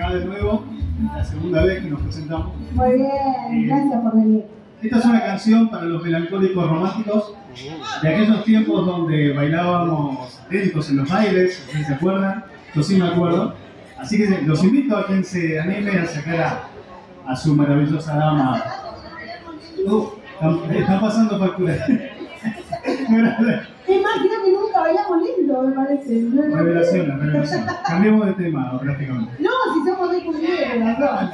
acá de nuevo, la segunda vez que nos presentamos. Muy bien, gracias por venir. Esta es una canción para los melancólicos románticos de aquellos tiempos donde bailábamos atentos en los bailes, no sé si se acuerdan, yo sí me acuerdo. Así que los invito a quien se anime a sacar a su maravillosa dama. Están pasando facturas. Es más, creo que nunca bailamos lindo, me parece. Revelación, revelación. Cambiemos de tema prácticamente. No, si somos de cumbieros, las dos.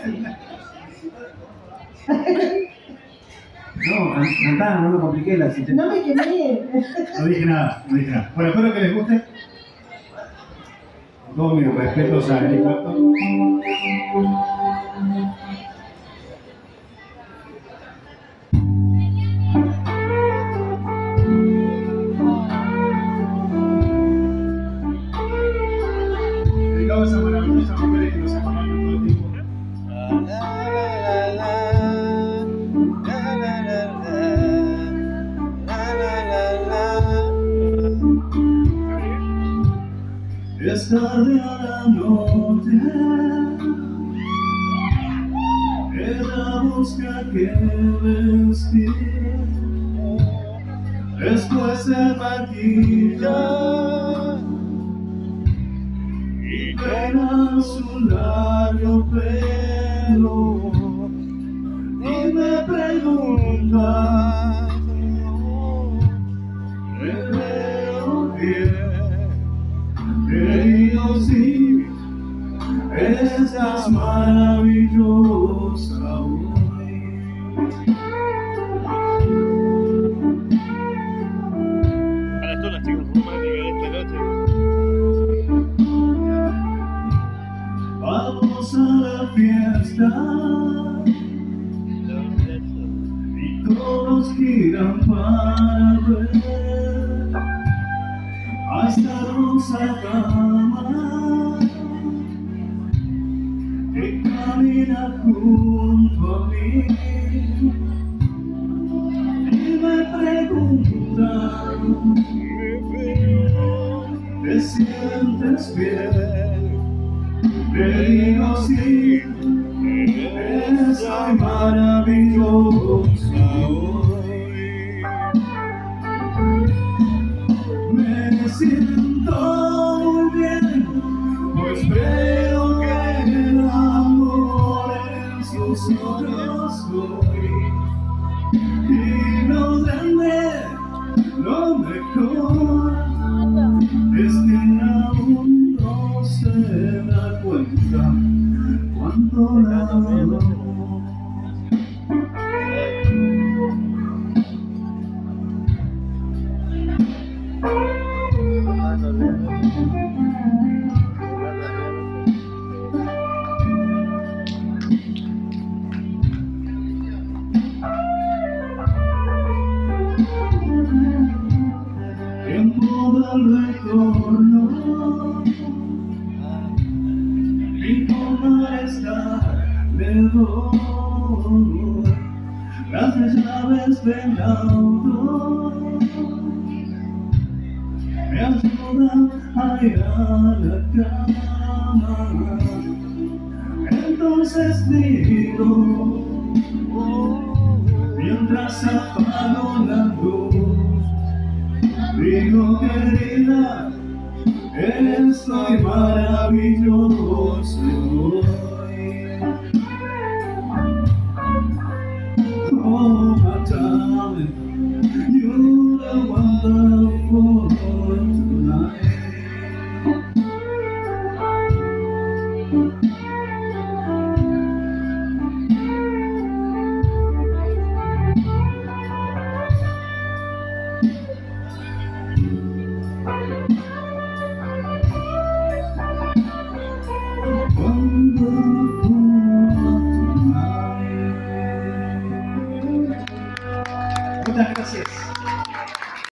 No, cantá, no me compliqué la situación. No me quemé. No dije nada, no dije nada. Bueno, espero que les guste. Con todos mis respetos a Eric Clapton. Dedicado a esas maravillosas mujeres que nos acompañan todo el tiempo. Es tarde a la noche, ella busca que vestir, después se maquilla y peina su largo pelo y me pregunta, ¿le veo bien? Querido, sí, estás maravillosa hoy. Para todas las chicas románticas de esta noche. Vamos a la fiesta y todos giran para ver a esta hermosa cama que camina junto a mí y me pregunta, ¿te sientes bien? Le digo sí, estoy maravillosa hoy. Me siento muy bien, pues veo que el amor en sus ojos hoy. Y lo grande, lo mejor, es que aún no se da cuenta cuánto la amo. Tiempo del retorno y con malestar le doy las llaves del auto, me ayudan a ir a la cama. Entonces digo, mientras apago la luz, digo, querida, estoy maravilloso hoy. Oh, my darling, you're the wonderful tonight. Muchas gracias.